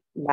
Ba,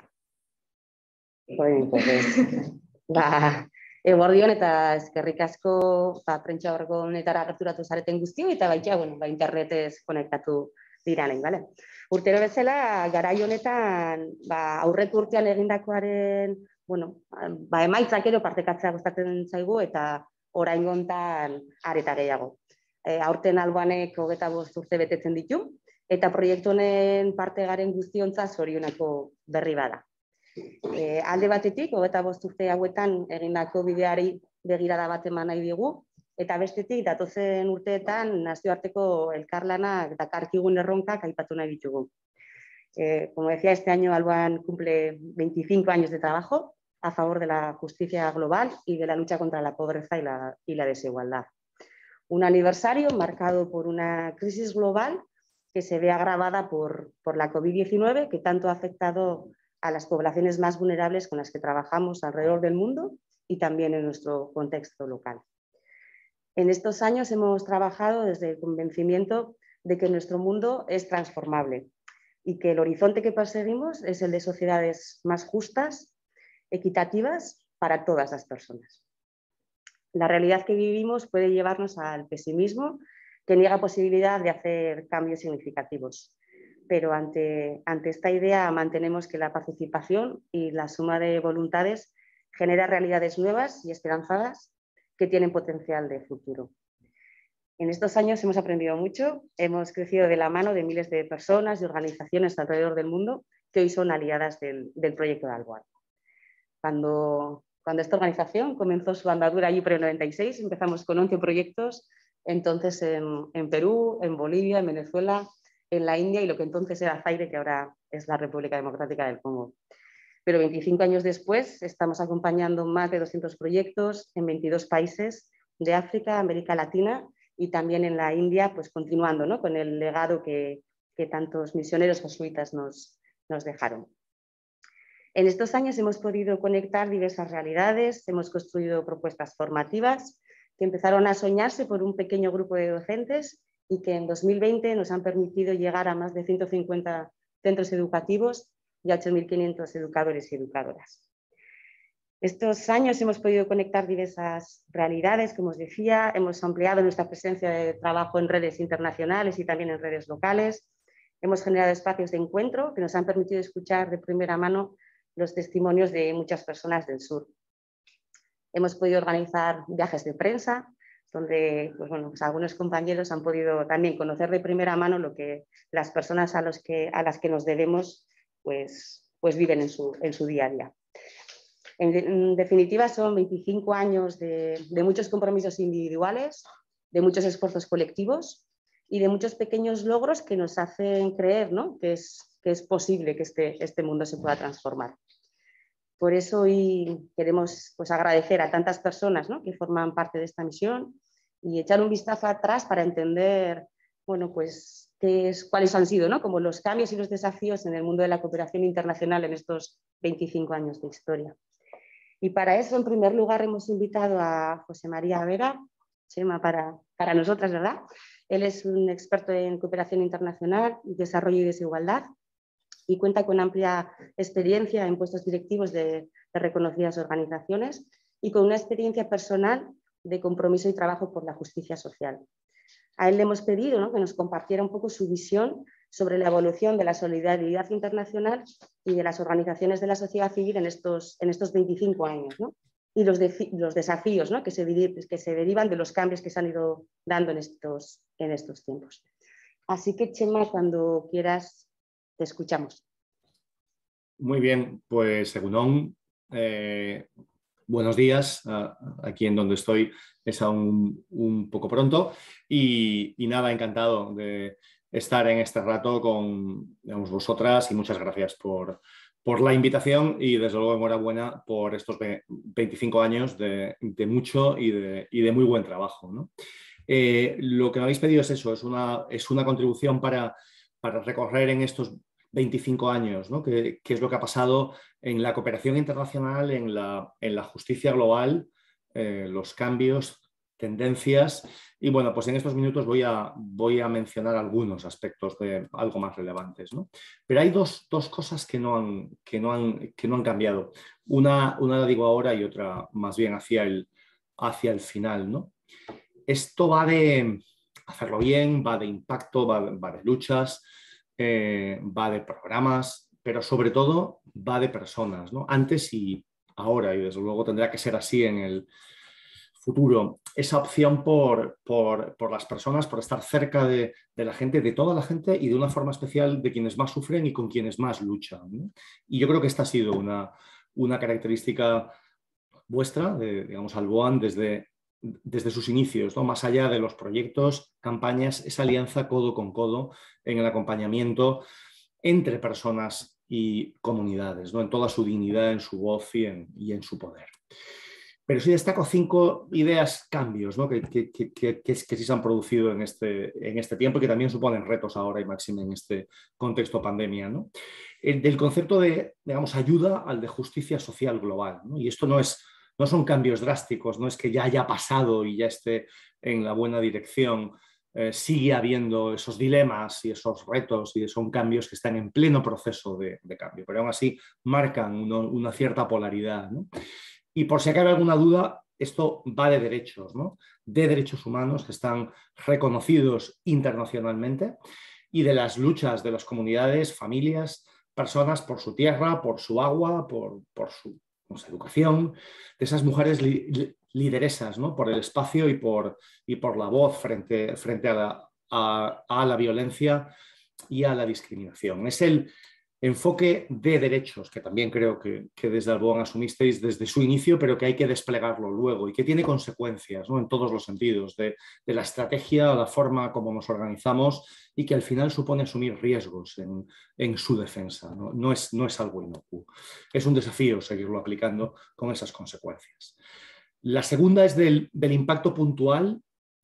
ba, eguerdion eta eskerrik asko prentsa horreko honetara gerturatu zareten guztio eta baita, internetez konektatu diranei, bale? Urtero bezala, garai honetan, aurreko urtean egindakoaren, emaitzak ero partekatzea gustatzen zaigu eta oraingo hontan areta gehiago. Aurten Albanek 25 urte betetzen ditu eta proiektu honen parte garen guztiontzat zorioneko berri bada. Alde batetik, 25 urte hauetan egindako bideari begirada bat eman nahi digu, eta bestetik, datozen urteetan nazioarteko elkarlanak dakarkigun erronkak aipatu nahi ditugu. Como decía, este año Alban cumple 25 años de trabajo a favor de la justicia global y de la lucha contra la pobreza y la desigualdad. Un aniversario marcado por una crisis global que se ve agravada por la COVID-19, que tanto ha afectado a las poblaciones más vulnerables con las que trabajamos alrededor del mundo y también en nuestro contexto local. En estos años hemos trabajado desde el convencimiento de que nuestro mundo es transformable y que el horizonte que perseguimos es el de sociedades más justas, equitativas para todas las personas. La realidad que vivimos puede llevarnos al pesimismo, que niega posibilidad de hacer cambios significativos. Pero ante esta idea mantenemos que la participación y la suma de voluntades genera realidades nuevas y esperanzadas que tienen potencial de futuro. En estos años hemos aprendido mucho, hemos crecido de la mano de miles de personas y organizaciones alrededor del mundo que hoy son aliadas del proyecto de Alban. Cuando esta organización comenzó su andadura allí por el 96, empezamos con 11 proyectos, entonces en Perú, en Bolivia, en Venezuela, en la India y lo que entonces era Zaire, que ahora es la República Democrática del Congo. Pero 25 años después estamos acompañando más de 200 proyectos en 22 países de África, América Latina y también en la India, pues continuando, ¿no?, con el legado que tantos misioneros jesuitas nos dejaron. En estos años hemos podido conectar diversas realidades, hemos construido propuestas formativas que empezaron a soñarse por un pequeño grupo de docentes y que en 2020 nos han permitido llegar a más de 150 centros educativos y a 8.500 educadores y educadoras. Estos años hemos podido conectar diversas realidades, como os decía, hemos ampliado nuestra presencia de trabajo en redes internacionales y también en redes locales, hemos generado espacios de encuentro que nos han permitido escuchar de primera mano los testimonios de muchas personas del sur. Hemos podido organizar viajes de prensa, donde algunos compañeros han podido también conocer de primera mano lo que las personas a las que nos debemos pues viven en su día a día. En definitiva, son 25 años de muchos compromisos individuales, de muchos esfuerzos colectivos y de muchos pequeños logros que nos hacen creer, ¿no?, que es posible que este mundo se pueda transformar. Por eso hoy queremos agradecer a tantas personas, ¿no?, que forman parte de esta misión y echar un vistazo atrás para entender cuáles han sido, ¿no?, como los cambios y los desafíos en el mundo de la cooperación internacional en estos 25 años de historia. Y para eso, en primer lugar, hemos invitado a José María Vera, Chema para nosotras, ¿verdad? Él es un experto en cooperación internacional, desarrollo y desigualdad, y cuenta con amplia experiencia en puestos directivos de reconocidas organizaciones y con una experiencia personal de compromiso y trabajo por la justicia social. A él le hemos pedido, ¿no?, que nos compartiera un poco su visión sobre la evolución de la solidaridad internacional y de las organizaciones de la sociedad civil en estos 25 años, ¿no?, y los desafíos, ¿no?, que se derivan de los cambios que se han ido dando en estos tiempos. Así que, Chema, cuando quieras, te escuchamos. Muy bien, pues Egunon, buenos días. Aquí en donde estoy es aún un poco pronto y nada, encantado de estar en este rato con vosotras y muchas gracias por la invitación y desde luego enhorabuena por estos 25 años de mucho y de muy buen trabajo, ¿no? Lo que me habéis pedido es eso, es una contribución para recorrer en estos 25 años, ¿no?, qué es lo que ha pasado en la cooperación internacional, en la justicia global, los cambios tendencias. Y bueno, pues en estos minutos voy a mencionar algunos aspectos de algo más relevantes, ¿no? Pero hay dos cosas que no han cambiado. Una la digo ahora y otra más bien hacia el final, ¿no? Esto va de hacerlo bien, va de impacto, va de luchas, va de programas, pero sobre todo va de personas, ¿no? Antes y ahora, y desde luego tendrá que ser así en el futuro, esa opción por las personas, por estar cerca de la gente, de toda la gente y de una forma especial de quienes más sufren y con quienes más luchan, ¿no? Y yo creo que esta ha sido una característica vuestra, digamos, Alboan, desde sus inicios, ¿no? Más allá de los proyectos, campañas, esa alianza codo con codo en el acompañamiento entre personas y comunidades, ¿no? En toda su dignidad, en su voz y en su poder. Pero sí destaco 5 ideas, cambios, ¿no? que sí se han producido en este tiempo y que también suponen retos ahora y máximo en este contexto pandemia, ¿no? Del concepto de, digamos, ayuda al de justicia social global, ¿no? Y esto no son cambios drásticos, no es que ya haya pasado y ya esté en la buena dirección. Sigue habiendo esos dilemas y esos retos y son cambios que están en pleno proceso de cambio, pero aún así marcan una cierta polaridad, ¿no? Y por si acabe alguna duda, esto va de derechos, ¿no? De derechos humanos que están reconocidos internacionalmente y de las luchas de las comunidades, familias, personas por su tierra, por su agua, por su educación, de esas mujeres lideresas, ¿no? Por el espacio y por la voz frente a la violencia y a la discriminación. Es el enfoque de derechos, que también creo que desde Alboan asumisteis desde su inicio, pero que hay que desplegarlo luego y que tiene consecuencias, ¿no? En todos los sentidos, de la estrategia, la forma como nos organizamos y que al final supone asumir riesgos en su defensa, ¿no? No es algo inocuo. Es un desafío seguirlo aplicando con esas consecuencias. La segunda es del impacto puntual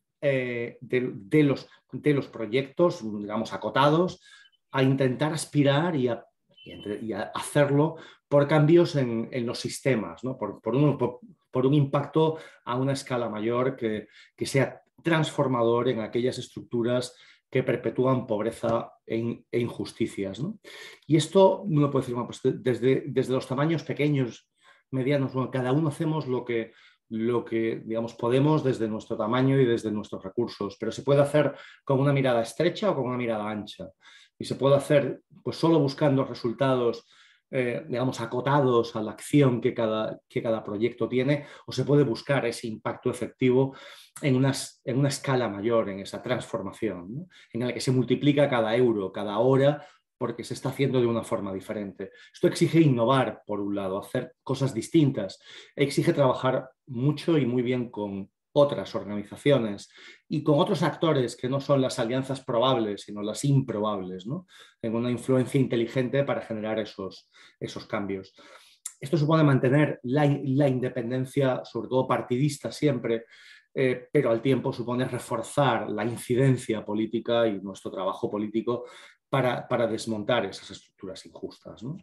de los proyectos, digamos, acotados, a intentar aspirar y a hacerlo por cambios en los sistemas, ¿no? por un impacto a una escala mayor que sea transformador en aquellas estructuras que perpetúan pobreza e injusticias, ¿no? Y esto uno puede decir, bueno, pues desde los tamaños pequeños, medianos, bueno, cada uno hacemos lo que digamos, podemos desde nuestro tamaño y desde nuestros recursos, pero se puede hacer con una mirada estrecha o con una mirada ancha. Y se puede hacer pues solo buscando resultados, digamos, acotados a la acción que cada proyecto tiene, o se puede buscar ese impacto efectivo en una escala mayor, en esa transformación, ¿no? En la que se multiplica cada euro, cada hora, porque se está haciendo de una forma diferente. Esto exige innovar, por un lado, hacer cosas distintas, exige trabajar mucho y muy bien con otras organizaciones y con otros actores que no son las alianzas probables, sino las improbables, ¿no? En una influencia inteligente para generar esos cambios. Esto supone mantener la independencia, sobre todo partidista siempre, pero al tiempo supone reforzar la incidencia política y nuestro trabajo político para desmontar esas estructuras injustas, ¿no?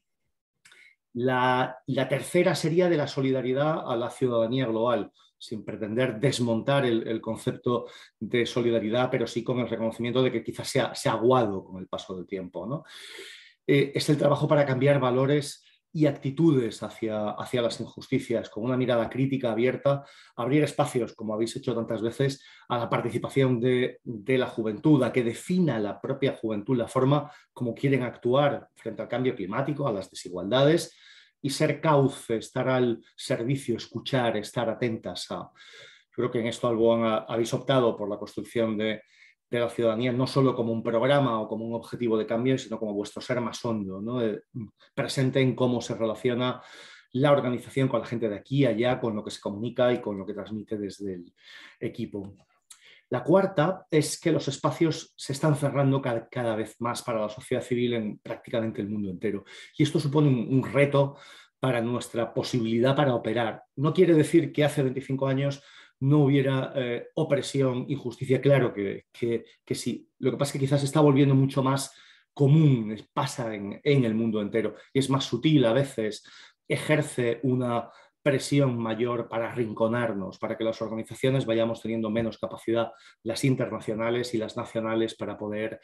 La tercera sería de la solidaridad a la ciudadanía global, sin pretender desmontar el concepto de solidaridad, pero sí con el reconocimiento de que quizás se ha aguado con el paso del tiempo, ¿no? Es el trabajo para cambiar valores y actitudes hacia las injusticias, con una mirada crítica abierta, abrir espacios, como habéis hecho tantas veces, a la participación de la juventud, a que defina la propia juventud la forma como quieren actuar frente al cambio climático, a las desigualdades, y ser cauce, estar al servicio, escuchar, estar atentas a... Creo que en esto, Alboan, habéis optado por la construcción de la ciudadanía no solo como un programa o como un objetivo de cambio, sino como vuestro ser más hondo, ¿no? Presente en cómo se relaciona la organización con la gente de aquí, allá, con lo que se comunica y con lo que transmite desde el equipo. La cuarta es que los espacios se están cerrando cada vez más para la sociedad civil en prácticamente el mundo entero. Y esto supone un reto para nuestra posibilidad para operar. No quiere decir que hace 25 años no hubiera opresión, injusticia, claro que sí. Lo que pasa es que quizás se está volviendo mucho más común, pasa en el mundo entero y es más sutil a veces, ejerce una presión mayor para arrinconarnos, para que las organizaciones vayamos teniendo menos capacidad, las internacionales y las nacionales, para poder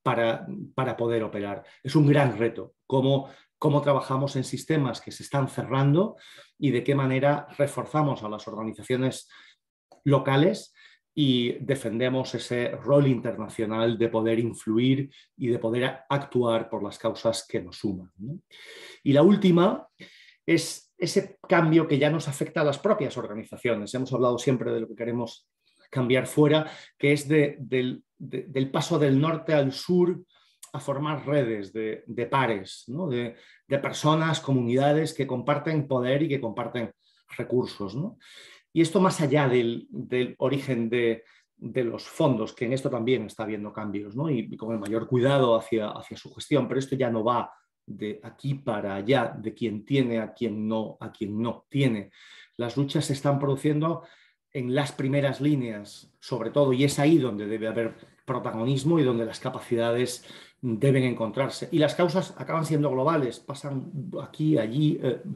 operar. Es un gran reto, cómo trabajamos en sistemas que se están cerrando y de qué manera reforzamos a las organizaciones locales y defendemos ese rol internacional de poder influir y de poder actuar por las causas que nos suman, ¿no? Y la última es ese cambio que ya nos afecta a las propias organizaciones. Hemos hablado siempre de lo que queremos cambiar fuera, que es del paso del norte al sur a formar redes de pares, ¿no? de personas, comunidades que comparten poder y que comparten recursos, ¿no? Y esto más allá del origen de los fondos, que en esto también está habiendo cambios, ¿no? Y con el mayor cuidado hacia su gestión, pero esto ya no va de aquí para allá, de quien tiene a quien no tiene. Las luchas se están produciendo en las primeras líneas, sobre todo, y es ahí donde debe haber protagonismo y donde las capacidades deben encontrarse. Y las causas acaban siendo globales, pasan aquí, allí,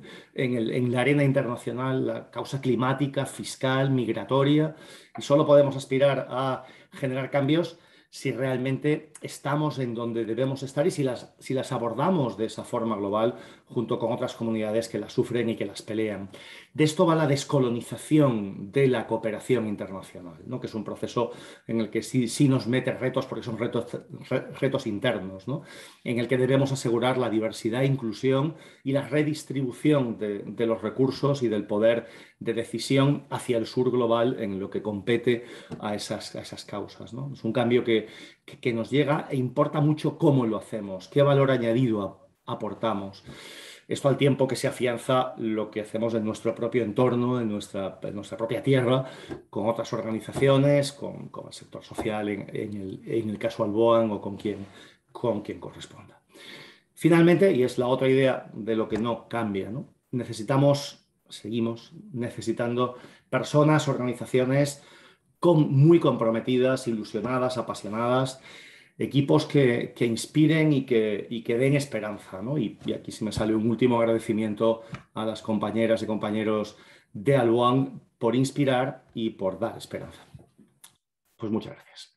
en la arena internacional, la causa climática, fiscal, migratoria, y solo podemos aspirar a generar cambios si realmente estamos en donde debemos estar y si las abordamos de esa forma global junto con otras comunidades que las sufren y que las pelean. De esto va la descolonización de la cooperación internacional, ¿no? Que es un proceso en el que sí nos mete retos, porque son retos internos, ¿no? En el que debemos asegurar la diversidad, inclusión y la redistribución de los recursos y del poder de decisión hacia el sur global en lo que compete a esas causas, ¿no? Es un cambio que nos llega e importa mucho cómo lo hacemos, qué valor añadido aportamos. Esto al tiempo que se afianza lo que hacemos en nuestro propio entorno, en nuestra propia tierra, con otras organizaciones, con el sector social, en el caso Alboan o con quien corresponda. Finalmente, y es la otra idea de lo que no cambia, ¿no? Seguimos necesitando personas, organizaciones muy comprometidas, ilusionadas, apasionadas, equipos que inspiren y que den esperanza, ¿no? Y aquí se me sale un último agradecimiento a las compañeras y compañeros de Alboan por inspirar y por dar esperanza. Pues muchas gracias.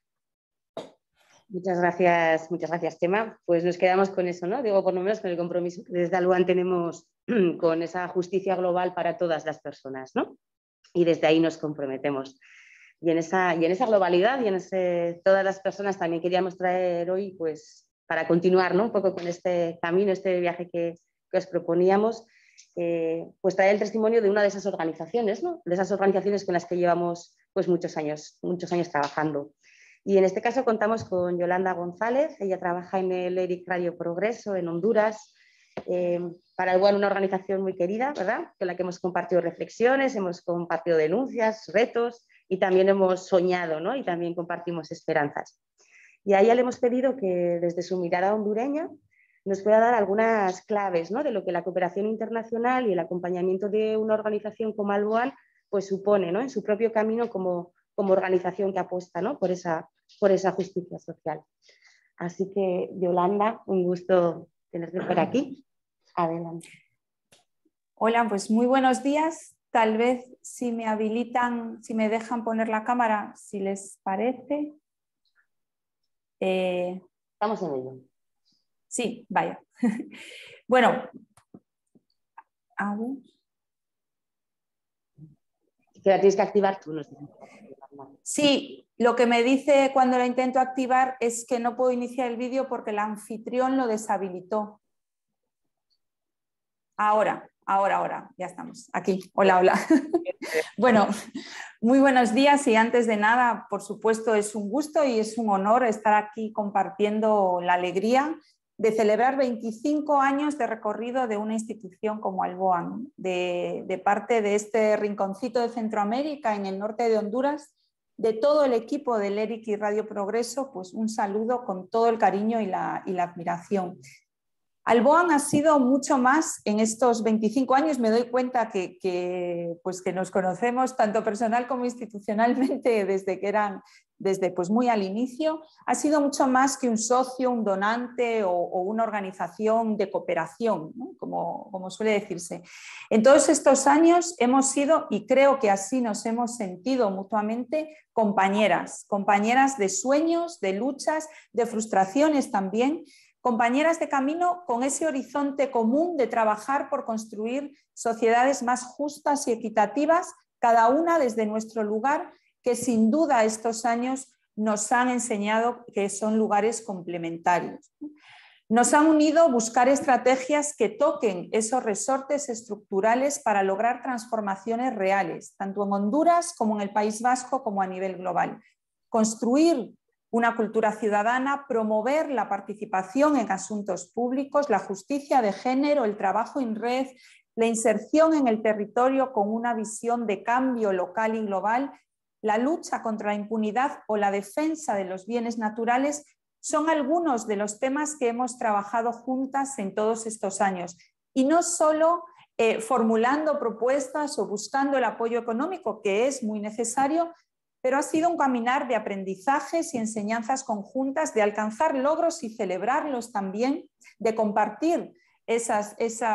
Muchas gracias, Chema. Pues nos quedamos con eso, ¿no? Digo, por lo menos con el compromiso que desde Alboan tenemos con esa justicia global para todas las personas, ¿no? Y desde ahí nos comprometemos. Y en esa globalidad y en todas las personas también queríamos traer hoy, pues, para continuar, ¿no? Un poco con este camino, este viaje que os proponíamos, pues traer el testimonio de una de esas organizaciones, ¿no? De esas organizaciones con las que llevamos pues, muchos años trabajando. Y en este caso contamos con Yolanda González, ella trabaja en el ERIC Radio Progreso en Honduras, para Alboan una organización muy querida, ¿verdad? Con la que hemos compartido reflexiones, hemos compartido denuncias, retos y también hemos soñado, ¿no? Y también compartimos esperanzas. Y a ella le hemos pedido que desde su mirada hondureña nos pueda dar algunas claves, ¿no? De lo que la cooperación internacional y el acompañamiento de una organización como Alboan pues supone, ¿no? En su propio camino como organización que apuesta, ¿no? por esa justicia social. Así que, Yolanda, un gusto tenerte por aquí. Adelante. Hola, pues muy buenos días. Tal vez si me habilitan, si me dejan poner la cámara, si les parece. Estamos en ello. Sí, vaya. Bueno, a ver. Que la tienes que activar tú, no sé. Sí, lo que me dice cuando la intento activar es que no puedo iniciar el vídeo porque el anfitrión lo deshabilitó. Ahora, ya estamos aquí. Hola. Bueno, muy buenos días y antes de nada, por supuesto, es un gusto y es un honor estar aquí compartiendo la alegría de celebrar 25 años de recorrido de una institución como Alboan, de parte de este rinconcito de Centroamérica, en el norte de Honduras, de todo el equipo del ERIC y Radio Progreso, pues un saludo con todo el cariño y la admiración. Alboan ha sido mucho más en estos 25 años. Me doy cuenta que nos conocemos tanto personal como institucionalmente desde pues muy al inicio. Ha sido mucho más que un socio, un donante o una organización de cooperación, ¿no? como suele decirse. En todos estos años hemos sido, y creo que así nos hemos sentido mutuamente, compañeras de sueños, de luchas, de frustraciones también, compañeras de camino con ese horizonte común de trabajar por construir sociedades más justas y equitativas, cada una desde nuestro lugar, que sin duda estos años nos han enseñado que son lugares complementarios. Nos han unido buscar estrategias que toquen esos resortes estructurales para lograr transformaciones reales, tanto en Honduras como en el País Vasco, como a nivel global. Construir una cultura ciudadana, promover la participación en asuntos públicos, la justicia de género, el trabajo en red, la inserción en el territorio con una visión de cambio local y global, la lucha contra la impunidad o la defensa de los bienes naturales son algunos de los temas que hemos trabajado juntas en todos estos años. Y no solo formulando propuestas o buscando el apoyo económico, que es muy necesario, pero ha sido un caminar de aprendizajes y enseñanzas conjuntas, de alcanzar logros y celebrarlos también, de compartir esa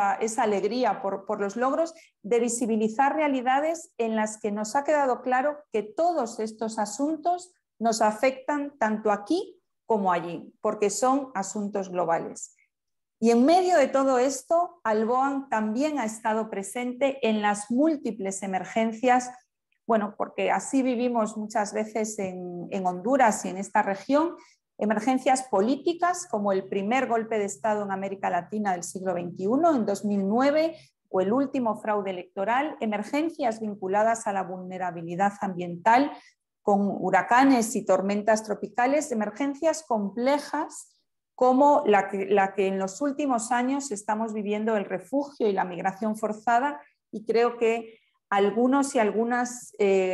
alegría por los logros, de visibilizar realidades en las que nos ha quedado claro que todos estos asuntos nos afectan tanto aquí como allí, porque son asuntos globales. Y en medio de todo esto, Alboan también ha estado presente en las múltiples emergencias, bueno, porque así vivimos muchas veces en Honduras y en esta región, emergencias políticas como el primer golpe de Estado en América Latina del siglo XXI, en 2009, o el último fraude electoral, emergencias vinculadas a la vulnerabilidad ambiental, con huracanes y tormentas tropicales, emergencias complejas como la que en los últimos años estamos viviendo, el refugio y la migración forzada, y creo que algunos y algunas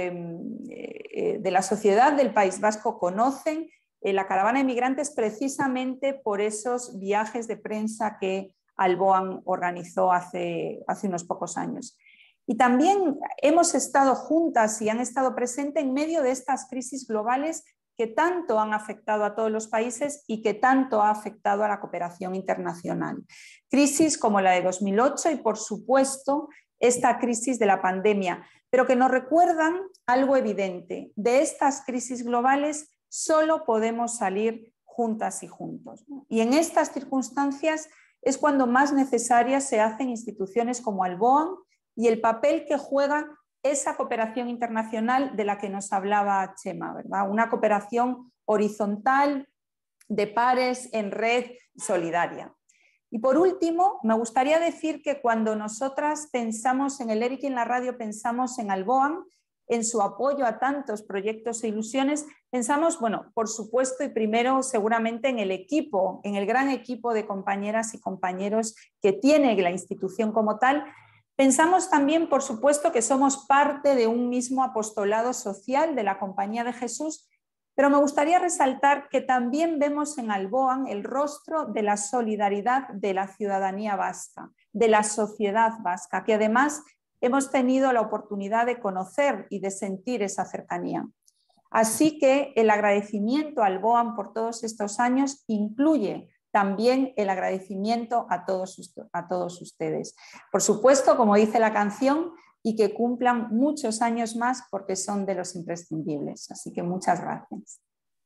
de la sociedad del País Vasco conocen la caravana de migrantes precisamente por esos viajes de prensa que Alboan organizó hace unos pocos años. Y también hemos estado juntas y han estado presentes en medio de estas crisis globales que tanto han afectado a todos los países y que tanto ha afectado a la cooperación internacional. Crisis como la de 2008 y, por supuesto, esta crisis de la pandemia, pero que nos recuerdan algo evidente: de estas crisis globales solo podemos salir juntas y juntos. Y en estas circunstancias es cuando más necesarias se hacen instituciones como Alboan y el papel que juega esa cooperación internacional de la que nos hablaba Chema, ¿verdad? Una cooperación horizontal, de pares, en red, solidaria. Y por último, me gustaría decir que cuando nosotras pensamos en el ERIC y en la radio, pensamos en Alboan, en su apoyo a tantos proyectos e ilusiones, pensamos, bueno, por supuesto y primero seguramente en el equipo, en el gran equipo de compañeras y compañeros que tiene la institución como tal. Pensamos también, por supuesto, que somos parte de un mismo apostolado social de la Compañía de Jesús, pero me gustaría resaltar que también vemos en Alboan el rostro de la solidaridad de la ciudadanía vasca, de la sociedad vasca, que además hemos tenido la oportunidad de conocer y de sentir esa cercanía. Así que el agradecimiento a Alboan por todos estos años incluye también el agradecimiento a todos ustedes. Por supuesto, como dice la canción, y que cumplan muchos años más porque son de los imprescindibles. Así que muchas gracias.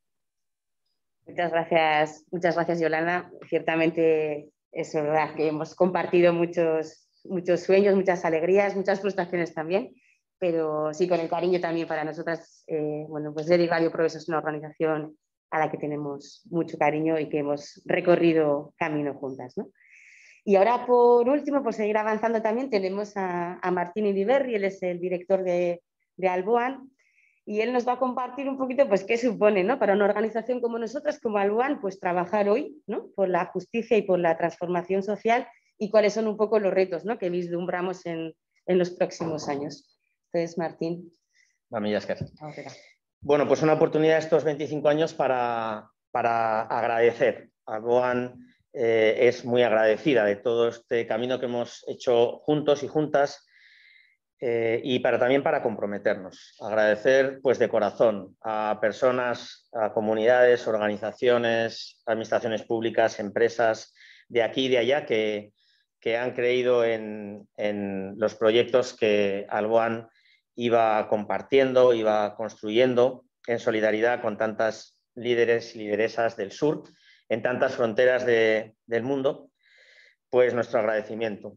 Muchas gracias, Yolanda. Ciertamente es verdad que hemos compartido muchos sueños, muchas alegrías, muchas frustraciones también, pero sí con el cariño también para nosotras. Bueno, pues ERIC Radio Progreso es una organización a la que tenemos mucho cariño y que hemos recorrido camino juntas, ¿no? Y ahora, por último, por seguir avanzando también, tenemos a Martín Iriberri, él es el director de Alboan, y él nos va a compartir un poquito pues, qué supone, ¿no?, para una organización como nosotras, como Alboan, pues trabajar hoy, ¿no?, por la justicia y por la transformación social, y cuáles son un poco los retos, ¿no?, que vislumbramos en los próximos años. Entonces, Martín. Bueno, pues una oportunidad estos 25 años para agradecer a Alboan es muy agradecida de todo este camino que hemos hecho juntos y juntas y también para comprometernos. Agradecer pues, de corazón a personas, a comunidades, organizaciones, administraciones públicas, empresas de aquí y de allá que han creído en los proyectos que Alboan iba compartiendo, iba construyendo en solidaridad con tantas líderes y lideresas del sur, en tantas fronteras del mundo, pues nuestro agradecimiento.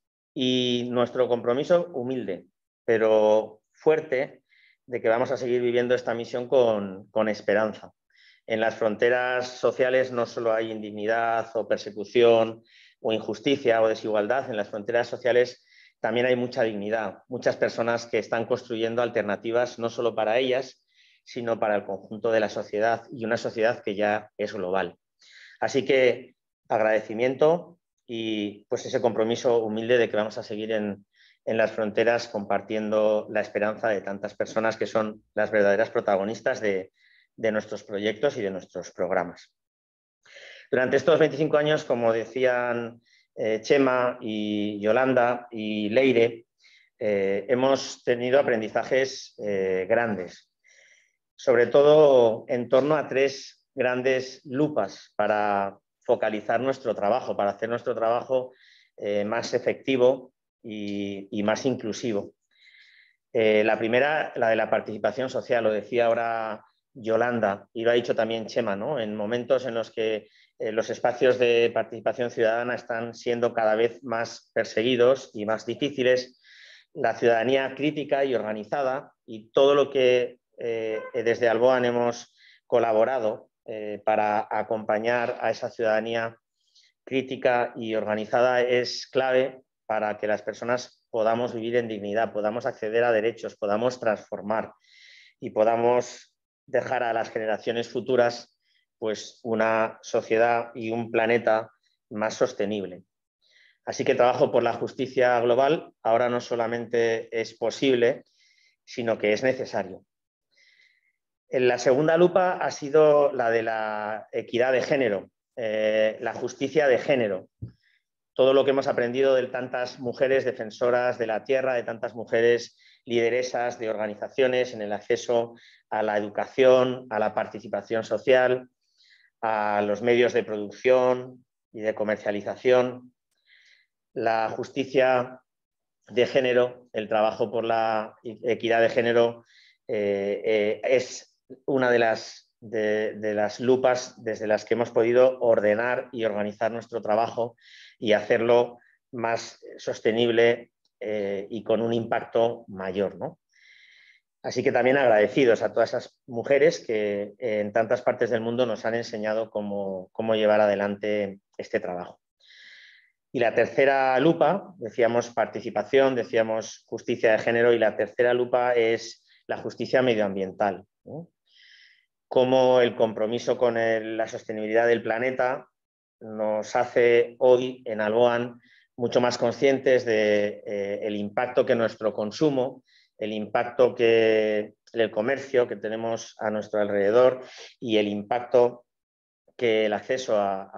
Y nuestro compromiso humilde, pero fuerte, de que vamos a seguir viviendo esta misión con esperanza. En las fronteras sociales no solo hay indignidad o persecución o injusticia o desigualdad, en las fronteras sociales también hay mucha dignidad, muchas personas que están construyendo alternativas no solo para ellas, sino para el conjunto de la sociedad y una sociedad que ya es global. Así que agradecimiento y pues ese compromiso humilde de que vamos a seguir en las fronteras compartiendo la esperanza de tantas personas que son las verdaderas protagonistas de nuestros proyectos y de nuestros programas. Durante estos 25 años, como decían Chema y Yolanda y Leire, hemos tenido aprendizajes grandes, sobre todo en torno a 3 grandes lupas para focalizar nuestro trabajo, para hacer nuestro trabajo más efectivo y más inclusivo. La primera, la de la participación social, lo decía ahora Yolanda y lo ha dicho también Chema, ¿no? En momentos en los que los espacios de participación ciudadana están siendo cada vez más perseguidos y más difíciles, la ciudadanía crítica y organizada y todo lo que desde Alboan hemos colaborado para acompañar a esa ciudadanía crítica y organizada es clave para que las personas podamos vivir en dignidad, podamos acceder a derechos, podamos transformar y podamos dejar a las generaciones futuras pues, una sociedad y un planeta más sostenible. Así que trabajo por la justicia global ahora no solamente es posible, sino que es necesario. La segunda lupa ha sido la de la equidad de género, la justicia de género. Todo lo que hemos aprendido de tantas mujeres defensoras de la tierra, de tantas mujeres lideresas de organizaciones en el acceso a la educación, a la participación social, a los medios de producción y de comercialización. La justicia de género, el trabajo por la equidad de género es una de las lupas desde las que hemos podido ordenar y organizar nuestro trabajo y hacerlo más sostenible y con un impacto mayor, ¿no? Así que también agradecidos a todas esas mujeres que en tantas partes del mundo nos han enseñado cómo llevar adelante este trabajo. Y la tercera lupa, decíamos participación, decíamos justicia de género, y la tercera lupa es la justicia medioambiental, ¿no? Cómo el compromiso con la sostenibilidad del planeta nos hace hoy en Alboan mucho más conscientes del impacto que nuestro consumo, el impacto que el comercio que tenemos a nuestro alrededor y el impacto que el acceso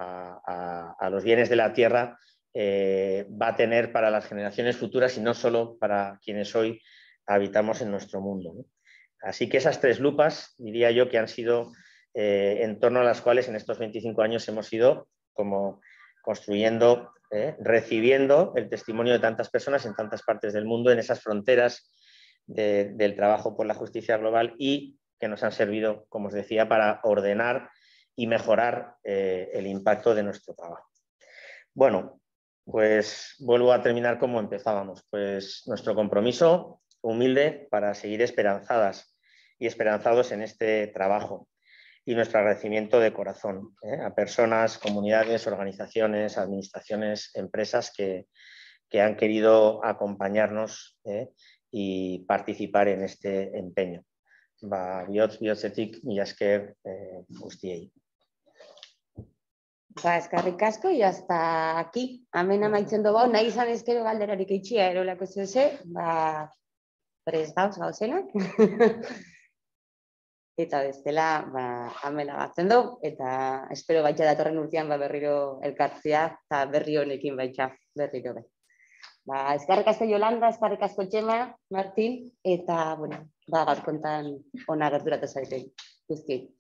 a los bienes de la tierra va a tener para las generaciones futuras y no solo para quienes hoy habitamos en nuestro mundo, ¿no? Así que esas 3 lupas, diría yo, que han sido en torno a las cuales en estos 25 años hemos ido como construyendo, recibiendo el testimonio de tantas personas en tantas partes del mundo, en esas fronteras del trabajo por la justicia global y que nos han servido, como os decía, para ordenar y mejorar el impacto de nuestro trabajo. Bueno, pues vuelvo a terminar como empezábamos, pues nuestro compromiso humilde para seguir esperanzadas y esperanzados en este trabajo y nuestro agradecimiento de corazón a personas, comunidades, organizaciones, administraciones, empresas que han querido acompañarnos y participar en este empeño. Bihotzetik mila esker guztiei. Eskerrik asko, y hasta aquí. Hemen amaitzen dugu, nahi izan ezkero galderarik itxia erolako zeuze, prest gauz gauzenak. eta bestela amena batzen du, eta espero baita datorren urtean berriro elkartzea, eta berri honekin baita berriro be. Eskerrik asko Yolanda, eskerrik asko Txema, Martin, eta gaur kontan ona gerturatu zaiten guzti.